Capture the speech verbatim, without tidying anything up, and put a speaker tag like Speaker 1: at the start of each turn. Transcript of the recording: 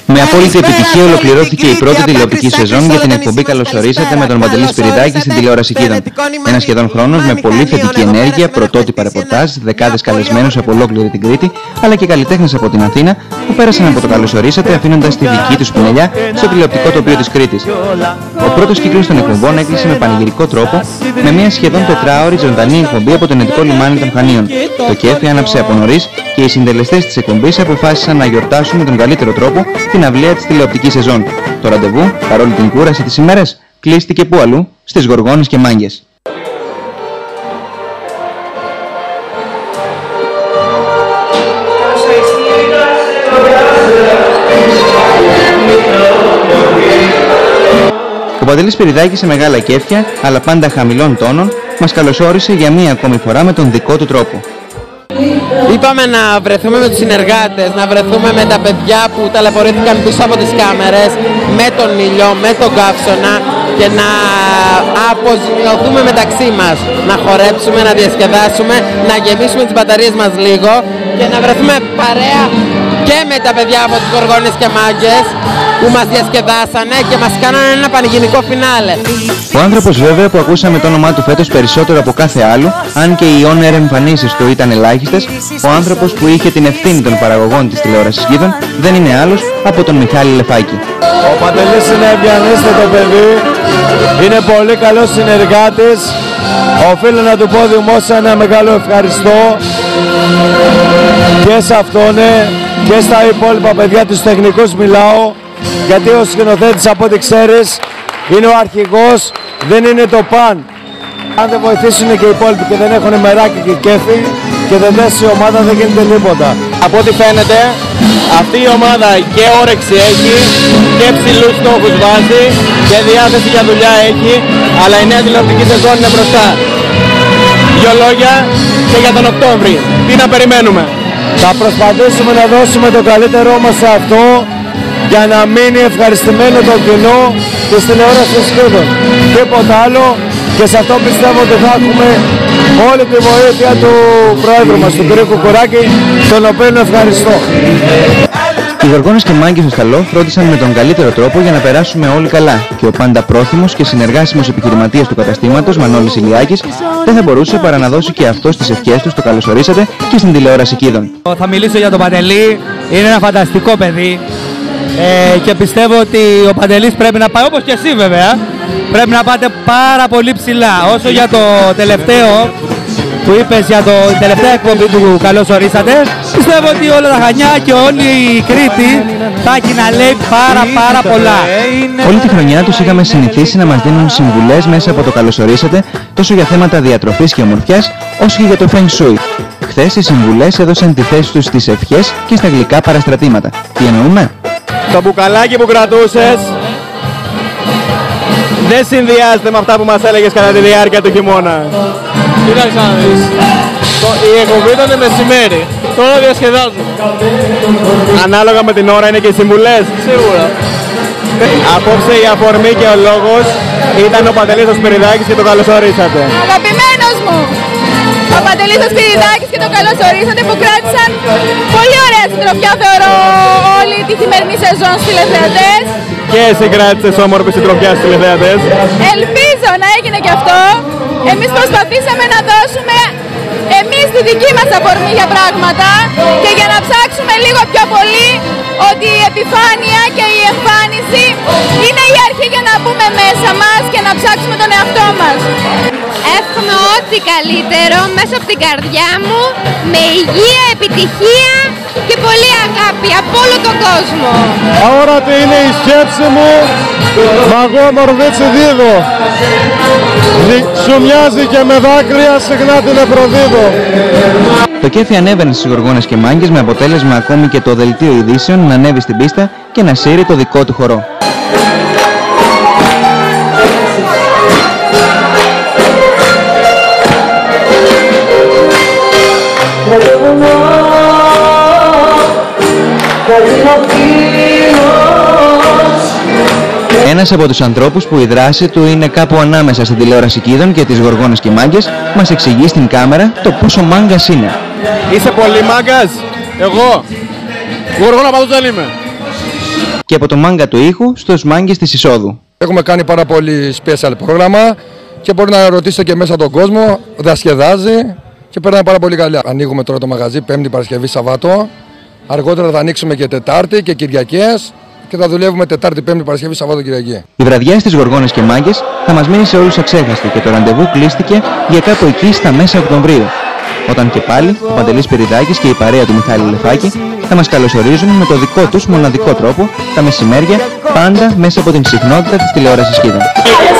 Speaker 1: Με απόλυτη επιτυχία ολοκληρώθηκε η πρώτη τηλεοπτική σεζόν για την εκπομπή Καλωσορίσατε με τον Παντελή Σπυριδάκη στην τηλεόραση Κίδων. Ένα σχεδόν χρόνος με πολύ θετική ενέργεια, πρωτότυπα ρεπορτάζ, δεκάδες καλεσμένους από ολόκληρη την Κρήτη, αλλά και καλλιτέχνες από την Αθήνα που πέρασαν από το Καλωσορίσατε αφήνοντας τη δική τους πινελιά στο τηλεοπτικό τοπίο της Κρήτης. Ο πρώτος κύκλος των εκπομπών έκλεισε με πανηγυρικό τρόπο με μια σχεδόν τετράωρη ζωντανή εκπομπή από το νετικό λιμάνι των Χανίων. Το κέφι άναψε από νωρίς και οι συντελεστές της εκπομπής αποφάσισαν να γιορτάσουν με τον καλύτερο τρόπο την αυλαία της τηλεοπτικής σεζόν. Το ραντεβού, παρόλη την κούραση της ημέρας, κλείστηκε που αλλού, στις Γοργόνες και Μάγκες. Ο Παντελής Σπυριδάκης σε μεγάλα κέφια, αλλά πάντα χαμηλών τόνων, μας καλωσόρισε για μία ακόμη φορά με τον δικό του τρόπο.
Speaker 2: Είπαμε να βρεθούμε με τους συνεργάτες, να βρεθούμε με τα παιδιά που ταλαιπωρήθηκαν πίσω από τις κάμερες, με τον ήλιο, με τον καύσωνα και να αποζημιωθούμε μεταξύ μας, να χορέψουμε, να διασκεδάσουμε, να γεμίσουμε τις μπαταρίες μας λίγο και να βρεθούμε παρέα και με τα παιδιά από τις Γοργόνες και Μάγκες που μας διασκεδάσανε και μας κάνανε ένα πανηγυρικό φινάλε.
Speaker 1: Ο άνθρωπος βέβαια που ακούσαμε το όνομά του φέτος περισσότερο από κάθε άλλο, αν και οι on-air εμφανίσεις του ήταν ελάχιστες, ο άνθρωπος που είχε την ευθύνη των παραγωγών της τηλεόρασης Κίδων δεν είναι άλλος από τον Μιχάλη Λεφάκη.
Speaker 3: Ο Παντελής είναι ευγενέστατο παιδί, είναι πολύ καλός συνεργάτης, οφείλω να του πω δημόσια ένα μεγάλο ευχαριστώ και σε αυτόν και στα υπόλοιπα παιδιά τους τεχνικούς μιλάω, γιατί ο σκηνοθέτης από ό,τι ξέρεις είναι ο αρχηγός, δεν είναι το παν. Αν δεν βοηθήσουν και οι υπόλοιποι και δεν έχουν μεράκι και κέφι και δεν δέσει η ομάδα δεν γίνεται τίποτα.
Speaker 4: Από ό,τι φαίνεται αυτή η ομάδα και όρεξη έχει και ψηλούς στόχους βάζει και διάθεση για δουλειά έχει, αλλά η νέα τηλεοπτική σεζόν είναι μπροστά. Δύο λόγια και για τον Οκτώβρη. Τι να περιμένουμε?
Speaker 3: Θα προσπαθήσουμε να δώσουμε το καλύτερό μας σε αυτό για να μείνει ευχαριστημένο το κοινό της τηλεόρασης Κίδων. Τίποτα άλλο και σε αυτό πιστεύω ότι θα έχουμε όλη τη βοήθεια του Πρόεδρου μας, του κ. Κουκουράκη, τον οποίο ευχαριστώ.
Speaker 1: Οι Γοργόνες και Μάγκες στο Σταλό φρόντισαν με τον καλύτερο τρόπο για να περάσουμε όλοι καλά και ο πάντα πρόθυμος και συνεργάσιμος επιχειρηματίας του καταστήματος, Μανώλης Ηλιάκης, δεν θα μπορούσε παρά να δώσει και αυτό τις ευχές του στο Καλωσορίσατε και στην τηλεόραση Κίδων.
Speaker 5: Θα μιλήσω για τον Παντελή, είναι ένα φανταστικό παιδί ε, και πιστεύω ότι ο Παντελής πρέπει να πάει, όπως και εσύ βέβαια, πρέπει να πάτε πάρα πολύ ψηλά. Όσο για το τελευταίο που είπες για το τελευταία εκπομπή του Καλώς Ορίσατε, πιστεύω ότι όλα τα Χανιά και όλη η Κρήτη θα έχει να λέει πάρα πάρα πολλά.
Speaker 1: Όλη τη χρονιά τους είχαμε συνηθίσει να μας δίνουν συμβουλές μέσα από το Καλώς Ορίσατε, τόσο για θέματα διατροφής και ομορφιάς, όσο και για το Feng Shui. Χθες οι συμβουλές έδωσαν τη θέση τους στις ευχές και στα γλυκά παραστρατήματα. Τι εννοούμε?
Speaker 4: Το μπουκαλάκι που κρατούσες δεν συνδυάζεται με αυτά που μας έλεγες κατά τη διάρκεια του χειμώνα.
Speaker 6: Κοίταξε να δεις. Η εκπομπή ήταν μεσημέρι. Τώρα διασκεδάζουμε.
Speaker 4: Ανάλογα με την ώρα είναι και οι συμβουλές.
Speaker 6: Σίγουρα.
Speaker 4: Απόψε η αφορμή και ο λόγος ήταν ο Παντελής ο Σπυριδάκης και το Καλωσορίσατε.
Speaker 7: Αγαπημένος μου! Ο Παντελής ο Σπυριδάκης και το Καλωσορίσατε που κράτησαν πολύ ωραία συντροφιά, θεωρώ, όλη τη χειμερινή σεζόν στους τηλεθεατές.
Speaker 4: Και εσύ κράτησες όμορφη συντροφιά στους τηλεθεατές.
Speaker 7: Ελπίζω να έγινε και αυτό. Εμείς προσπαθήσαμε να δώσουμε εμείς τη δική μας αφορμή για πράγματα και για να ψάξουμε λίγο πιο πολύ ότι η επιφάνεια και η εμφάνιση είναι η αρχή για να μπούμε μέσα μας και να ψάξουμε τον εαυτό μας.
Speaker 8: Εύχομαι ό,τι καλύτερο μέσα από την καρδιά μου, με υγεία, επιτυχία και πολύ αγάπη από όλο τον κόσμο.
Speaker 3: Αόρατη είναι η σκέψη μου, μα εγώ μορβίτσι δίδω. Σου μοιάζει και με δάκρυα, συχνά την επροδίδω.
Speaker 1: Το κέφι ανέβαινε στις Γοργόνες και Μάγκες με αποτέλεσμα ακόμη και το δελτίο ειδήσεων να ανέβει στην πίστα και να σύρει το δικό του χορό. Ένας από τους ανθρώπους που η δράση του είναι κάπου ανάμεσα στην τηλεόραση Κίδων και τις Γοργόνες και Μάγκες μας εξηγεί στην κάμερα το πόσο μάγκας είναι.
Speaker 4: Είσαι πολύ μάγκας?
Speaker 6: Εγώ. Γοργόνα παντού δεν είμαι.
Speaker 1: και από το μάγκα του ήχου στους μάγκες της εισόδου.
Speaker 9: Έχουμε κάνει πάρα πολύ special πρόγραμμα και μπορεί να ρωτήσετε και μέσα τον κόσμο, διασκεδάζει και περνάει πάρα πολύ καλά. Ανοίγουμε τώρα το μαγαζί Πέμπτη, Παρασκευή, Σαββάτο. Αργότερα θα ανοίξουμε και Τετάρτη και Κυριακές και θα δουλεύουμε Τετάρτη, Πέμπτη, Παρασκευή, Σαββάτο, Κυριακή.
Speaker 1: Η βραδιά στις Γοργόνες και Μάγκες θα μας μείνει σε όλους αξέχαστη και το ραντεβού κλείστηκε για κάπου εκεί στα μέσα Οκτωβρίου. Όταν και πάλι ο Παντελής Σπυριδάκης και η παρέα του Μιχάλη Λεφάκη θα μας καλωσορίζουν με το δικό τους μοναδικό τρόπο τα μεσημέρια, πάντα μέσα από την συχνότητα της τηλεόρασης Κοίτα.